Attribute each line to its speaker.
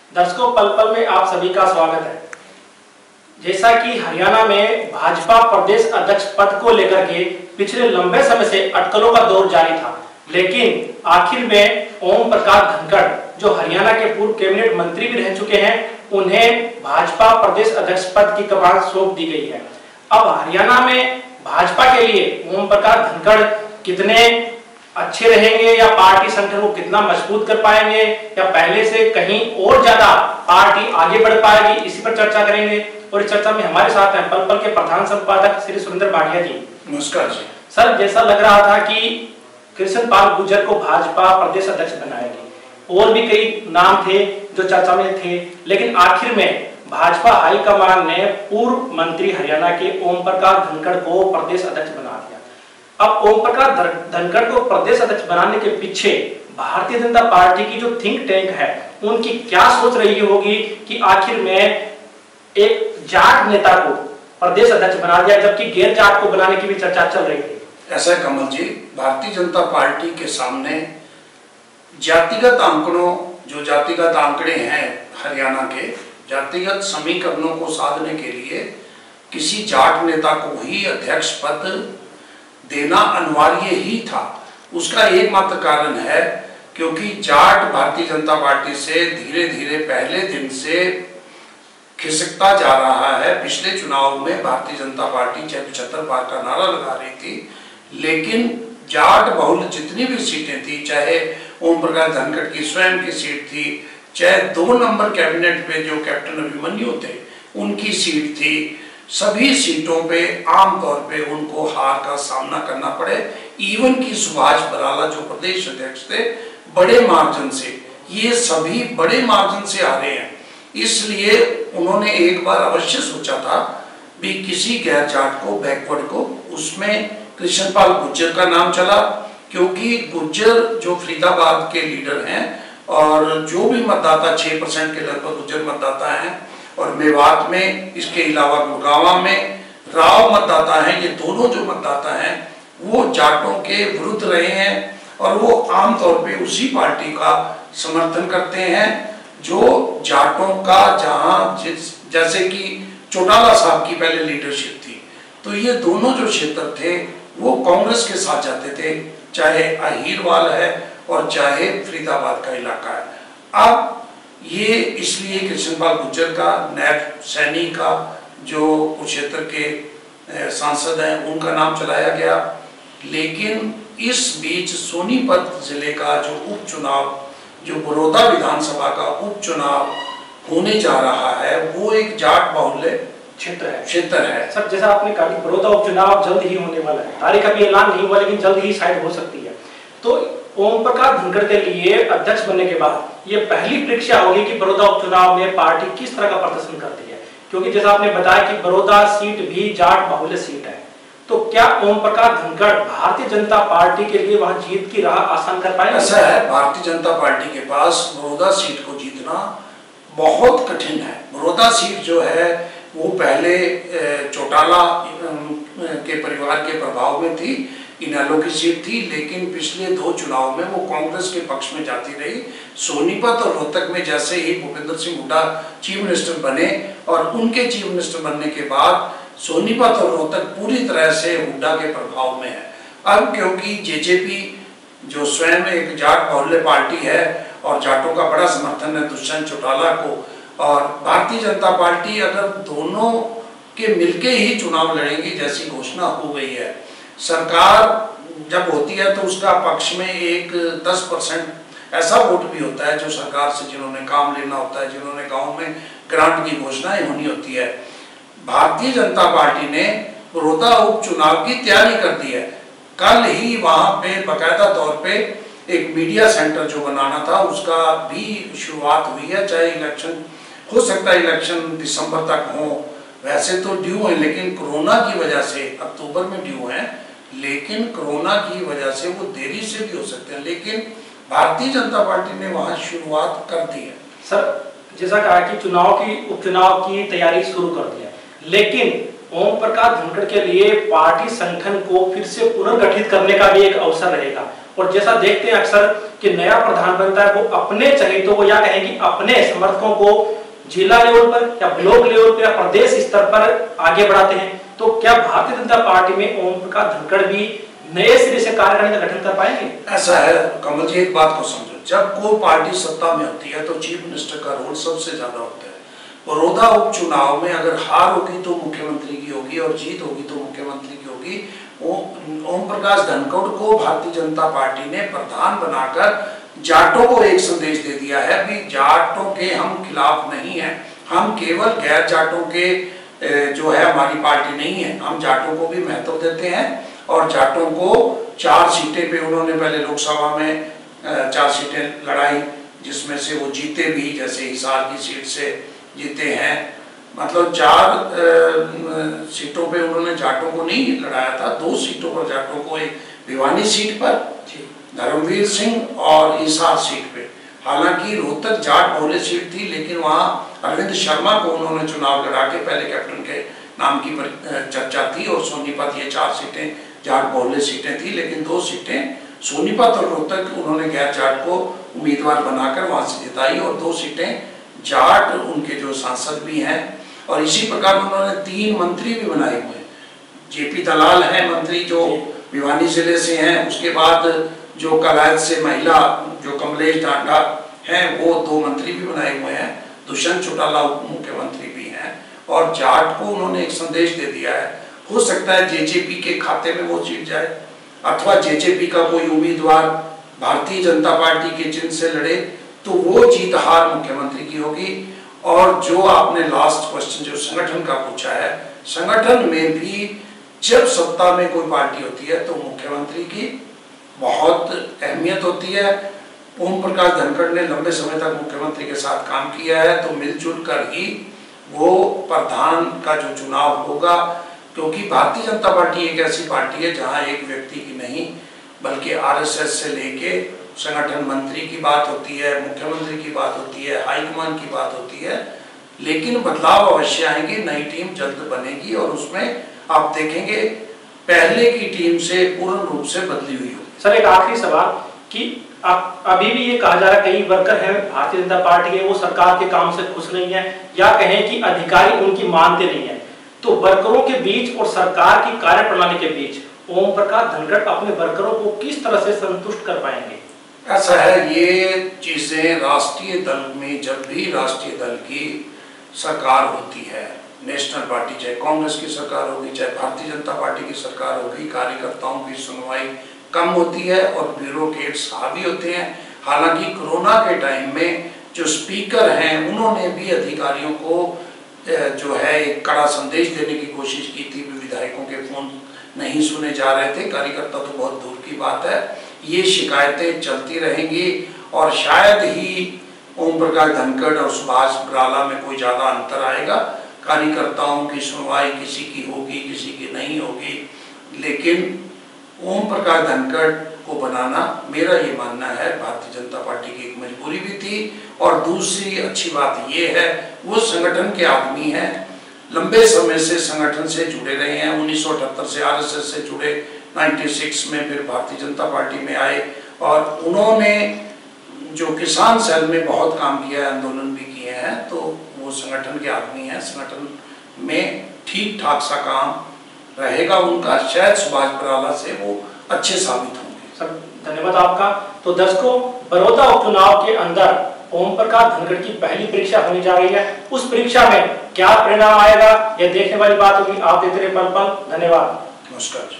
Speaker 1: दर्शकों, पल पल में आप सभी का स्वागत है। जैसा कि हरियाणा में भाजपा प्रदेश अध्यक्ष पद को लेकर के पिछले लंबे समय से अटकलों का दौर जारी था, लेकिन आखिर में ओम प्रकाश धनखड़, जो हरियाणा के पूर्व कैबिनेट मंत्री भी रह चुके हैं, उन्हें भाजपा प्रदेश अध्यक्ष पद की कमान सौंप दी गई है। अब हरियाणा में भाजपा के लिए ओम प्रकाश धनखड़ कितने अच्छे रहेंगे या पार्टी संगठन को कितना मजबूत कर पाएंगे या पहले से कहीं और ज्यादा पार्टी आगे बढ़ पाएगी, इसी पर चर्चा करेंगे। और इस चर्चा में हमारे साथ हैं पल पल के प्रधान संपादक श्री सुरेंद्र भाटिया जी।
Speaker 2: नमस्कार जी।
Speaker 1: सर, जैसा लग रहा था कि कृष्ण पाल गुर्जर को भाजपा प्रदेश अध्यक्ष बनाएगी, और भी कई नाम थे जो चर्चा में थे, लेकिन आखिर में भाजपा हाईकमान ने पूर्व मंत्री हरियाणा के ओम प्रकाश धनखड़ को प्रदेश अध्यक्ष बना दिया। अब ओम प्रकाश धनखड़ को प्रदेश अध्यक्ष बनाने के पीछे भारतीय जनता पार्टी की जो थिंक टैंक है, उनकी क्या सोच रही होगी कि आखिर में एक जाट नेता को प्रदेश अध्यक्ष बना दिया, जबकि गैर जाट को बनाने की भी चर्चा चल रही थी।
Speaker 2: ऐसा है कमल जी, भारतीय जनता पार्टी के सामने जातिगत आंकड़ों, जो जातिगत आंकड़े हैं हरियाणा के, जातिगत समीकरणों को साधने के लिए किसी जाट नेता को ही अध्यक्ष पद देना अनिवार्य ही था। उसका एकमात्र कारण है क्योंकि जाट भारतीय जनता पार्टी से धीरे धीरे पहले दिन से खिसकता जा रहा है। पिछले चुनाव में भारतीय जनता पार्टी चाहे 75 पार का नारा लगा रही थी, लेकिन जाट बहुल जितनी भी सीटें थी, चाहे ओम प्रकाश धनखड़ की स्वयं की सीट थी, चाहे 2 नंबर कैबिनेट पे जो कैप्टन अभिमन्यु थे उनकी सीट थी, सभी सीटों पे आमतौर पे उनको हार का सामना करना पड़े। इवन की सुभाष बराला जो प्रदेश अध्यक्ष थे, बड़े मार्जिन से, ये सभी बड़े मार्जिन से आ रहे हैं। इसलिए उन्होंने एक बार अवश्य सोचा था भी किसी गैर जाट को, बैकवर्ड को, उसमें कृष्ण पाल गुर्जर का नाम चला, क्योंकि गुर्जर जो फरीदाबाद के लीडर हैं और जो भी मतदाता 6% के लगभग गुर्जर मतदाता हैं, और मेवात में, इसके अलावा गुड़गांव में राव मतदाता हैं, ये दोनों जो मतदाता हैं वो जाटों के विरुद्ध रहे हैं और वो आमतौर पे उसी पार्टी का समर्थन करते हैं जो जाटों का, जहां जैसे कि चौटाला साहब की पहले लीडरशिप थी, तो ये दोनों जो क्षेत्र थे वो कांग्रेस के साथ जाते थे, चाहे अहीरवाल है और चाहे फरीदाबाद का इलाका है। अब ये इसलिए कृष्ण पाल गुर्जर का, नैब सैनी का जो कुरुक्षेत्र के सांसद हैं, उनका नाम चलाया गया। लेकिन इस बीच सोनीपत जिले का जो उपचुनाव, जो बड़ौदा विधानसभा का उपचुनाव होने जा रहा है, वो एक जाट बाहुल्य क्षेत्र है।
Speaker 1: सर, जैसा आपने कहा कि बड़ौदा उपचुनाव जल्द ही होने वाला है, तारीख अभी ऐलान नहीं हुआ, लेकिन जल्द ही शायद हो सकती है। तो ओम प्रकाश धनखड़ के लिए अध्यक्ष बनने के बाद ये पहली परीक्षा होगी कि बड़ौदा उपचुनाव में पार्टी किस तरह का प्रदर्शन करती है, क्योंकि जैसा आपने बताया कि बड़ौदा सीट भी जाट बाहुल्य सीट है। तो क्या ओम प्रकाश धनखड़ भारतीय जनता पार्टी के लिए वहां जीत की राह आसान कर पाएंगे?
Speaker 2: ऐसा है, भारतीय जनता पार्टी के पास बड़ौदा सीट को जीतना बहुत कठिन है। बड़ौदा सीट जो है वो पहले चौटाला के परिवार के प्रभाव में थी, इनेलो की सीट थी, लेकिन पिछले 2 चुनाव में वो कांग्रेस के पक्ष में जाती रही। सोनीपत और रोहतक में जैसे ही भूपेंद्र सिंह हुड्डा चीफ मिनिस्टर बने और उनके चीफ मिनिस्टर बनने के बाद सोनीपत और रोहतक पूरी तरह से हुड्डा के प्रभाव में है। अब क्योंकि जेजेपी जो स्वयं एक जाट बाहुल्य पार्टी है और जाटों का बड़ा समर्थन है दुष्यंत चौटाला को, और भारतीय जनता पार्टी अगर दोनों के मिलके ही चुनाव लड़ेंगी जैसी घोषणा हो गई है, सरकार जब होती है तो उसका पक्ष में एक 10% ऐसा वोट भी होता है जो सरकार से जिन्होंने काम लेना होता है, जिन्होंने गांव में ग्रांट की घोषणाएं होनी होती है। भारतीय जनता पार्टी ने बड़ौदा उपचुनाव की तैयारी कर दी है। कल ही वहां पे बाकायदा तौर पे एक मीडिया सेंटर जो बनाना था उसका भी शुरुआत हुई है। चाहे इलेक्शन हो सकता है, इलेक्शन दिसंबर तक हो, वैसे तो ड्यू है, लेकिन कोरोना की वजह से अक्टूबर में ड्यू है, लेकिन कोरोना की वजह से वो देरी से भी हो सकते हैं, लेकिन भारतीय जनता पार्टी ने वहां शुरुआत कर दी है।
Speaker 1: सर, जैसा कहा कि उपचुनाव की तैयारी शुरू कर दी है, लेकिन ओम प्रकाश धनखड़ के लिए पार्टी संगठन को फिर से पुनर्गठित करने का भी एक अवसर रहेगा। और जैसा देखते हैं अक्सर कि नया प्रधान बनता है वो अपने चहेतों को या कहें कि अपने समर्थकों को जिला लेवल पर या ब्लॉक लेवल पर या प्रदेश स्तर पर आगे बढ़ाते हैं, तो क्या भारतीय जनता पार्टी में ओम प्रकाश धनखड़ भी नए सिरे से कार्यकारिणी का गठन कर पाएंगे?
Speaker 2: ऐसा है कमल जी, एक बात को समझो, जब कोई पार्टी सत्ता में होती है तो चीफ मिनिस्टर का रोल सबसे ज्यादा होता है। बड़ौदा उपचुनाव में अगर हार होगी तो मुख्यमंत्री की होगी और जीत होगी तो मुख्यमंत्री की होगी। ओम प्रकाश धनखड़ को भारतीय जनता पार्टी ने प्रधान बनाकर जाटों को एक संदेश दे दिया है कि जाटों के हम खिलाफ नहीं है, हम केवल गैर जाटों के जो है हमारी पार्टी नहीं है, हम जाटों को भी महत्व देते हैं। और जाटों को 4 सीटें पे उन्होंने पहले लोकसभा में 4 सीटें लड़ाई, जिसमें से वो जीते भी, जैसे हिसार की सीट से जीते हैं। मतलब 4 सीटों पे उन्होंने जाटों को नहीं लड़ाया था, 2 सीटों पर जाटों को, एक भिवानी सीट पर धर्मवीर सिंह और हिसार सीट पे। हालांकि रोहतक जाट बहुल्य सीट थी, लेकिन वहाँ अरविंद शर्मा को उन्होंने चुनाव लड़ा के पहले कैप्टन के नाम की चर्चा थी, और सोनीपत, ये 4 सीटें जाट बहुल्य सीटें थी, लेकिन 2 सीटें सोनीपत और रोहतक उन्होंने गैर जाट को उम्मीदवार बनाकर वहां से जिताई, और 2 सीटें जाट उनके जो सांसद भी हैं। और इसी प्रकार उन्होंने 3 मंत्री भी बनाए हुए। जेपी दलाल है मंत्री जो भिवानी जिले से हैं, उसके बाद जो कलायत से महिला जो कमलेश डांडा हैं वो 2 मंत्री भी बनाए हुए हैं, दुष्यंत चौटाला उप मुख्यमंत्री भी हैं। और जाट को उन्होंने एक संदेश दे दिया है, हो सकता है जेजेपी के खाते में वो जीत जाए, अथवा जेजेपी का कोई उम्मीदवार भारतीय जनता पार्टी के चिन्ह से लड़े तो वो जीत हार मुख्यमंत्री की होगी। और जो आपने लास्ट क्वेश्चन जो संगठन का पूछा है, संगठन में भी जब सत्ता में कोई पार्टी होती है तो मुख्यमंत्री की बहुत अहमियत होती है। ओम प्रकाश धनखड़ ने लंबे समय तक मुख्यमंत्री के साथ काम किया है, तो मिलजुल कर ही वो प्रधान का जो चुनाव होगा, क्योंकि भारतीय जनता पार्टी एक ऐसी पार्टी है जहां एक व्यक्ति की नहीं बल्कि आरएसएस से लेके संगठन मंत्री की बात होती है, मुख्यमंत्री की बात होती है, हाईकमान की बात होती है। लेकिन बदलाव अवश्य आएंगे, नई टीम जल्द बनेगी और उसमें आप देखेंगे पहले की टीम से पूर्ण रूप से बदली हुई होगी।
Speaker 1: सर, एक आखिरी सवाल कि आप अभी भी ये कहा जा रहा है कई वर्कर हैं भारतीय जनता पार्टी के, वो सरकार के काम से खुश नहीं है या कहें कि अधिकारी उनकी मानते नहीं है, तो वर्करों के बीच और सरकार की कार्यप्रणाली के बीच ओम प्रकाश धनखड़ अपने वर्करों को किस तरह से संतुष्ट कर पाएंगे?
Speaker 2: ऐसा है, ये चीजें राष्ट्रीय दल में, जब भी राष्ट्रीय दल की सरकार होती है, नेशनल पार्टी चाहे कांग्रेस की सरकार होगी चाहे भारतीय जनता पार्टी की सरकार होगी, कार्यकर्ताओं की सुनवाई कम होती है और ब्यूरोक्रेट्स हावी होते हैं। हालांकि कोरोना के टाइम में जो स्पीकर हैं उन्होंने भी अधिकारियों को जो है एक कड़ा संदेश देने की कोशिश की थी, विधायकों के फोन नहीं सुने जा रहे थे, कार्यकर्ता तो बहुत दूर की बात है। ये शिकायतें चलती रहेंगी और शायद ही ओम प्रकाश धनखड़ और सुभाष बराला में कोई ज्यादा अंतर आएगा। कार्यकर्ताओं की सुनवाई किसी की होगी किसी की नहीं होगी, लेकिन ओम प्रकाश धनखड़ को बनाना मेरा ये मानना है भारतीय जनता पार्टी की एक मजबूरी भी थी। और दूसरी अच्छी बात ये है वो संगठन के आदमी हैं, लंबे समय से संगठन से जुड़े रहे हैं। 1978 से आरएसएस से जुड़े, 96 में फिर भारतीय जनता पार्टी में आए और उन्होंने जो किसान सेल में बहुत काम किया है, आंदोलन भी किए हैं, तो वो संगठन के आदमी हैं। संगठन में ठीक ठाक सा काम रहेगा उनका, शायद सुभाष बराला से वो अच्छे साबित होंगे।
Speaker 1: सर धन्यवाद आपका। तो दर्शकों, बड़ौदा उपचुनाव के अंदर ओम प्रकाश धनखड़ की पहली परीक्षा होने जा रही है, उस परीक्षा में क्या परिणाम आएगा यह देखने वाली बात होगी। आप देखते रहे पल पल। धन्यवाद,
Speaker 2: नमस्कार।